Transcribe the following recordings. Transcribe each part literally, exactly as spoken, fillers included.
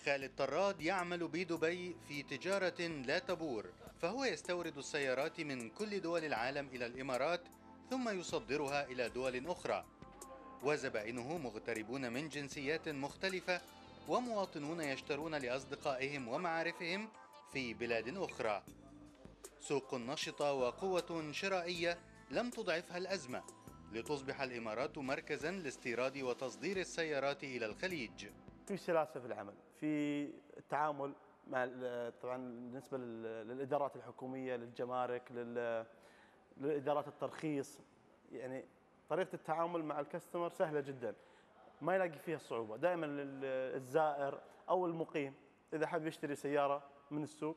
خالد طراد يعمل بدبي في تجارة لا تبور، فهو يستورد السيارات من كل دول العالم إلى الإمارات ثم يصدرها إلى دول أخرى، وزبائنه مغتربون من جنسيات مختلفة ومواطنون يشترون لأصدقائهم ومعارفهم في بلاد أخرى. سوق نشطة وقوة شرائية لم تضعفها الأزمة لتصبح الإمارات مركزا لاستيراد وتصدير السيارات إلى الخليج. في سلاسة في العمل، في التعامل مع طبعا بالنسبة للإدارات الحكومية، للجمارك، للإدارات الترخيص، يعني طريقة التعامل مع الكاستمر سهلة جدا، ما يلاقي فيها صعوبة. دائما الزائر أو المقيم إذا حب يشتري سيارة من السوق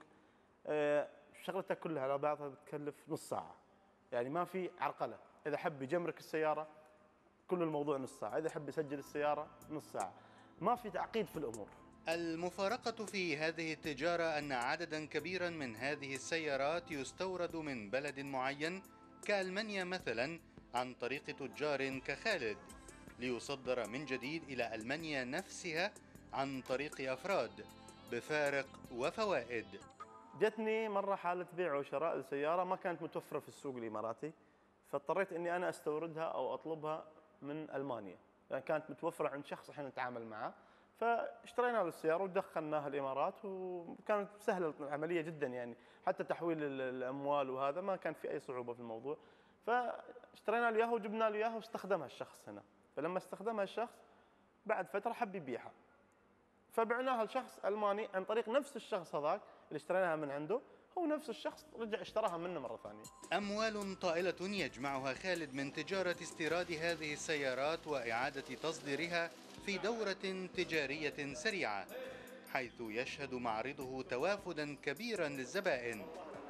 شغلتها كلها على بعضها بتكلف نص ساعة، يعني ما في عرقلة. إذا حب يجمرك السيارة كل الموضوع نص ساعة، إذا حب يسجل السيارة نص ساعة، ما في تعقيد في الأمور. المفارقة في هذه التجارة أن عددا كبيرا من هذه السيارات يستورد من بلد معين كألمانيا مثلا عن طريق تجار كخالد، ليصدر من جديد إلى ألمانيا نفسها عن طريق أفراد بفارق وفوائد. جتني مرة حالة بيع وشراء لسيارة ما كانت متوفرة في السوق الإماراتي، فاضطريت أني أنا أستوردها أو أطلبها من ألمانيا، يعني كانت متوفرة عند شخص احنا نتعامل معه، فاشترينا له السيارة ودخلناها الإمارات، وكانت سهلة العملية جدا، يعني حتى تحويل الأموال وهذا ما كان في أي صعوبة في الموضوع. فاشترينا له إياها وجبنا له إياها واستخدمها الشخص هنا، فلما استخدمها الشخص بعد فترة حب يبيعها، فبعناها لشخص ألماني عن طريق نفس الشخص هذاك اللي اشتريناها من عنده، هو نفس الشخص رجع اشتراها منه مرة ثانية. أموال طائلة يجمعها خالد من تجارة استيراد هذه السيارات وإعادة تصديرها في دورة تجارية سريعة، حيث يشهد معرضه توافدا كبيرا للزبائن،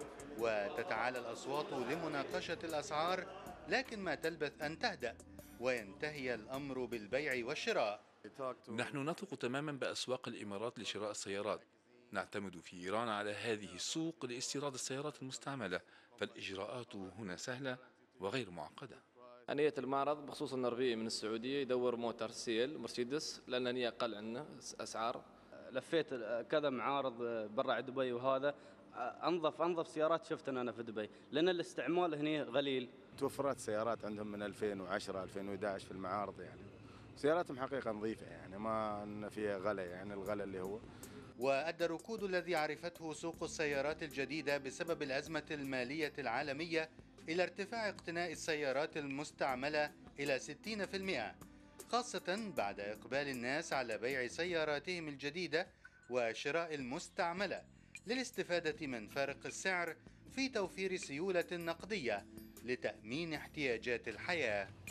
وتتعالى الأصوات لمناقشة الأسعار، لكن ما تلبث أن تهدأ وينتهي الأمر بالبيع والشراء. نحن نثق تماما بأسواق الإمارات لشراء السيارات، نعتمد في إيران على هذه السوق لاستيراد السيارات المستعملة، فالإجراءات هنا سهلة وغير معقدة. أنا جيت المعرض بخصوص أن ربيعي من السعودية يدور موتر سيل مرسيدس لأنني أقل عنه أسعار. لفيت كذا معارض برا دبي، وهذا أنظف أنظف سيارات شفتها أنا في دبي، لأن الاستعمال هنا غليل. توفرت سيارات عندهم من ألفين وعشرة ألفين وأحد عشر في المعارض، يعني سياراتهم حقيقة نظيفة، يعني ما أن فيها غلا، يعني الغلا اللي هو. وأدى الركود الذي عرفته سوق السيارات الجديدة بسبب الأزمة المالية العالمية إلى ارتفاع اقتناء السيارات المستعملة إلى ستين بالمئة، خاصة بعد إقبال الناس على بيع سياراتهم الجديدة وشراء المستعملة للاستفادة من فارق السعر في توفير سيولة نقدية لتأمين احتياجات الحياة.